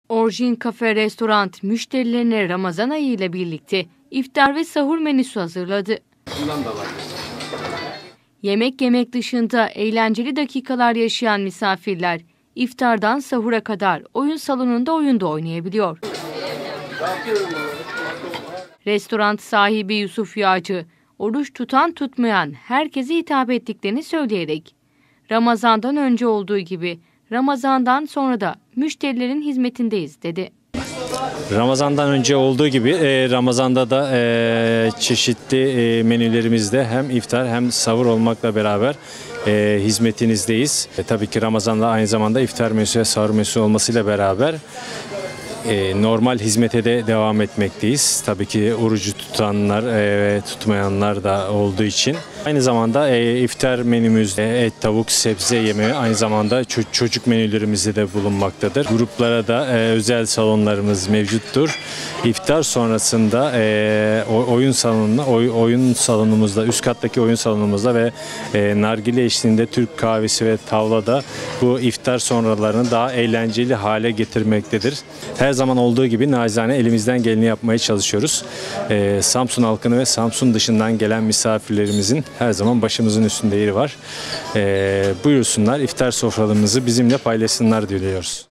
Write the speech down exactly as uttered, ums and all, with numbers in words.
Orjin Kafe Restoran müşterilerine Ramazan ayı ile birlikte iftar ve sahur menüsü hazırladı. Yemek yemek dışında eğlenceli dakikalar yaşayan misafirler iftardan sahura kadar oyun salonunda oyunda oynayabiliyor. Restoran sahibi Yusuf Yağcı, oruç tutan tutmayan herkese hitap ettiklerini söyleyerek, Ramazan'dan önce olduğu gibi Ramazan'dan sonra da müşterilerin hizmetindeyiz dedi. Ramazan'dan önce olduğu gibi e, Ramazan'da da e, çeşitli e, menülerimizde hem iftar hem sahur olmakla beraber e, hizmetinizdeyiz. E, tabii ki Ramazan'da aynı zamanda iftar menüsü ve sahur menüsü olmasıyla beraber e, normal hizmete de devam etmekteyiz. Tabii ki orucu tutanlar ve e, tutmayanlar da olduğu için. Aynı zamanda e, iftar menümüzde et, tavuk, sebze yemeği aynı zamanda çocuk menülerimizde de bulunmaktadır. Gruplara da e, özel salonlarımız mevcuttur. İftar sonrasında e, oyun salonuna, oy, oyun salonumuzda, üst kattaki oyun salonumuzda ve e, nargile eşliğinde Türk kahvesi ve tavlada bu iftar sonralarını daha eğlenceli hale getirmektedir. Her zaman olduğu gibi nacizane elimizden geleni yapmaya çalışıyoruz. E, Samsun halkını ve Samsun dışından gelen misafirlerimizin her zaman başımızın üstünde yeri var. E, buyursunlar, iftar sofralarımızı bizimle paylaşsınlar diliyoruz.